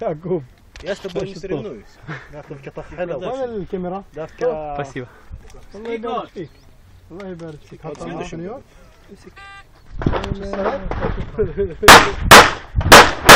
يعقوب Я с тобой не соревнуюсь. ناخذ قطع حلوه. وين الكاميرا؟ دافكا. Спасибо. الله يبارك فيك. الله يبارك فيك. Вот видишь, امسك.